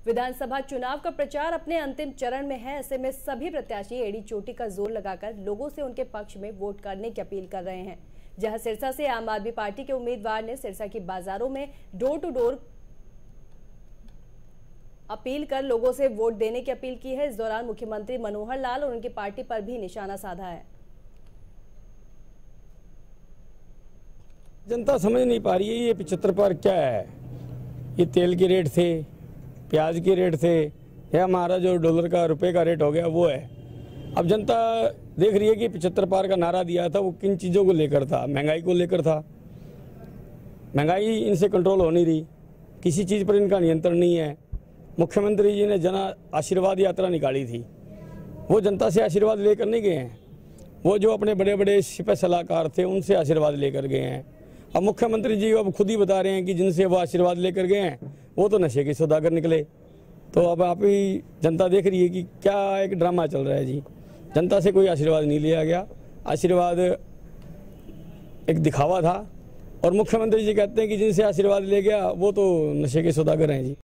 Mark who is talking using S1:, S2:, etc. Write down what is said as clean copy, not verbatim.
S1: विधानसभा चुनाव का प्रचार अपने अंतिम चरण में है। ऐसे में सभी प्रत्याशी एड़ी चोटी का जोर लगाकर लोगों से उनके पक्ष में वोट करने की अपील कर रहे हैं। जहां सिरसा से आम आदमी पार्टी के उम्मीदवार ने सिरसा की बाजारों में डोर टू डोर अपील कर लोगों से वोट देने की अपील की है। इस दौरान मुख्यमंत्री मनोहर लाल और उनकी पार्टी पर भी निशाना साधा है।
S2: जनता समझ नहीं पा रही है ये 75 पर क्या है। ये तेल के रेट थे, प्याज के रेट थे, या हमारा जो डॉलर का रुपए का रेट हो गया वो है। अब जनता देख रही है कि 75 पार का नारा दिया था वो किन चीज़ों को लेकर था। महंगाई को लेकर था। महंगाई इनसे कंट्रोल हो नहीं रही, किसी चीज़ पर इनका नियंत्रण नहीं है। मुख्यमंत्री जी ने जन आशीर्वाद यात्रा निकाली थी, वो जनता से आशीर्वाद लेकर नहीं गए हैं। वो जो अपने बड़े बड़े सिपह सलाहकार थे उनसे आशीर्वाद लेकर गए हैं। अब मुख्यमंत्री जी अब खुद ही बता रहे हैं कि जिनसे वो आशीर्वाद लेकर गए हैं वो तो नशे के सौदागर निकले। तो अब आप ही जनता देख रही है कि क्या एक ड्रामा चल रहा है जी। जनता से कोई आशीर्वाद नहीं लिया गया, आशीर्वाद एक दिखावा था। और मुख्यमंत्री जी कहते हैं कि जिनसे आशीर्वाद ले गया वो तो नशे के सौदागर हैं जी।